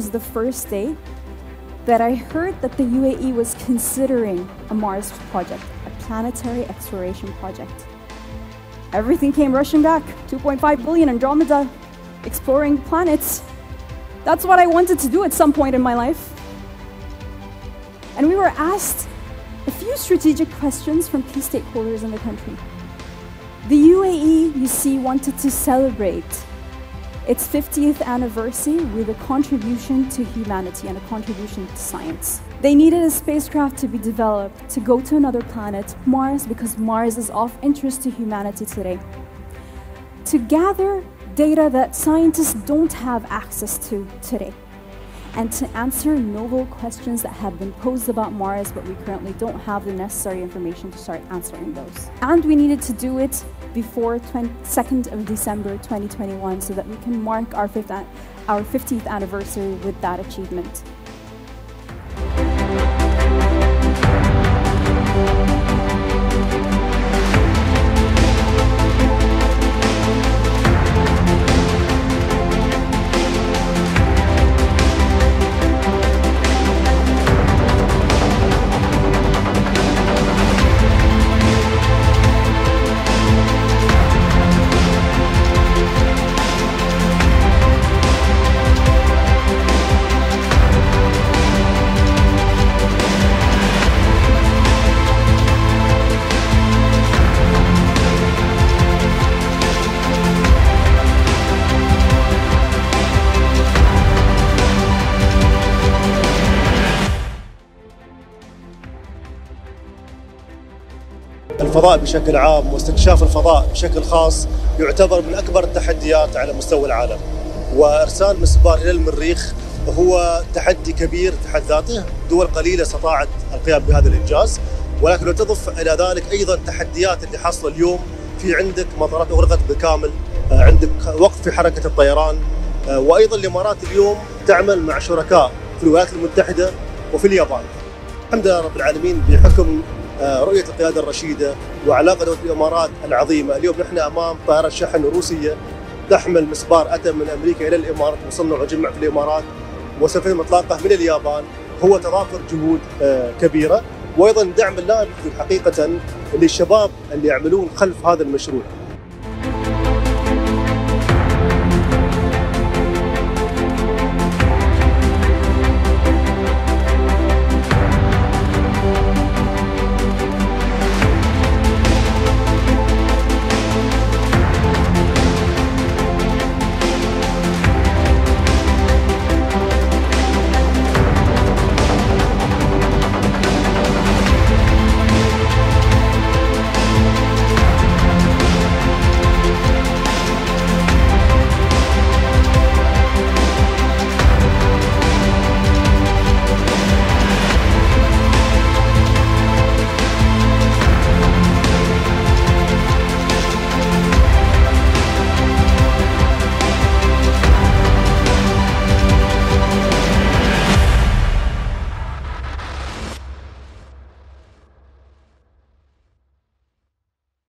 was the first day that I heard that the UAE was considering a Mars project, a planetary exploration project. Everything came rushing back. 2.5 billion Andromeda, exploring planets. That's what I wanted to do at some point in my life. And we were asked a few strategic questions from key stakeholders in the country. The UAE, you see, wanted to celebrate its 50th anniversary with a contribution to humanity and a contribution to science. They needed a spacecraft to be developed to go to another planet, Mars, because Mars is of interest to humanity today. To gather data that scientists don't have access to today, and to answer novel questions that have been posed about Mars, but we currently don't have the necessary information to start answering those. And we needed to do it before 2nd of December 2021 so that we can mark our 50th anniversary with that achievement. الفضاء بشكل عام واستكشاف الفضاء بشكل خاص يعتبر من أكبر التحديات على مستوى العالم، وإرسال مسبار إلى المريخ هو تحدي كبير في حد ذاته. دول قليلة استطاعت القيام بهذا الإنجاز، ولكن لو تضف إلى ذلك أيضا تحديات اللي حاصلة اليوم. في عندك مطارات أغلقت بالكامل، عندك وقف في حركة الطيران، وأيضا الإمارات اليوم تعمل مع شركاء في الولايات المتحدة وفي اليابان. الحمد لله رب العالمين بحكم رؤية القيادة الرشيدة وعلاقة دولة الإمارات العظيمة. اليوم نحن أمام طائرة شحن روسية تحمل مسبار أتى من أمريكا إلى الإمارات، مصنع وجمع في الإمارات، وسوف يتم إطلاقه من اليابان. هو تضافر جهود كبيرة، وأيضا دعم لا يمكن حقيقة للشباب اللي يعملون خلف هذا المشروع.